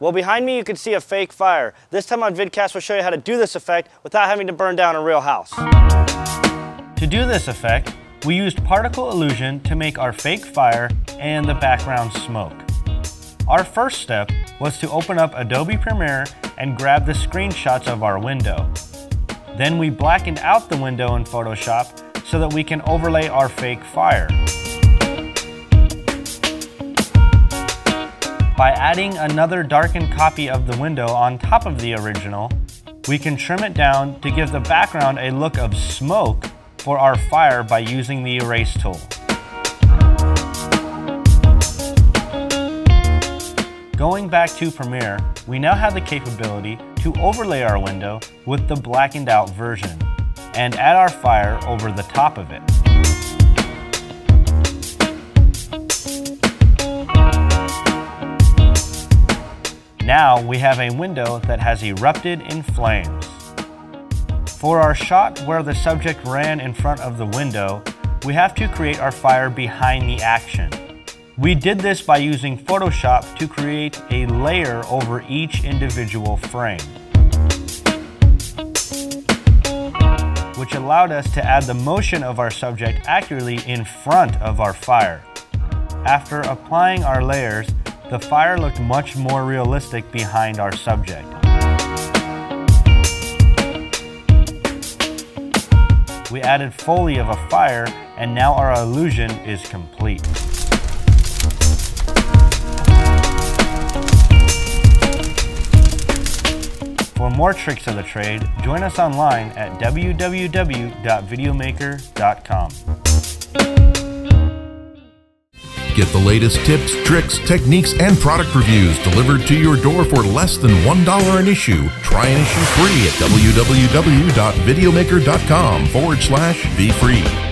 Well, behind me you can see a fake fire. This time on vidcast we'll show you how to do this effect without having to burn down a real house. To do this effect, we used Particleillusion to make our fake fire and the background smoke. Our first step was to open up Adobe Premiere and grab the screenshots of our window. Then we blackened out the window in Photoshop so that we can overlay our fake fire. By adding another darkened copy of the window on top of the original, we can trim it down to give the background a look of smoke for our fire by using the erase tool. Going back to Premiere, we now have the capability to overlay our window with the blackened out version and add our fire over the top of it. Now we have a window that has erupted in flames. For our shot where the subject ran in front of the window, we have to create our fire behind the action. We did this by using Photoshop to create a layer over each individual frame, which allowed us to add the motion of our subject accurately in front of our fire. After applying our layers, the fire looked much more realistic behind our subject. We added Foley of a fire, and now our illusion is complete. For more tricks of the trade, join us online at www.videomaker.com. Get the latest tips, tricks, techniques, and product reviews delivered to your door for less than $1 an issue. Try an issue free at www.videomaker.com/be free.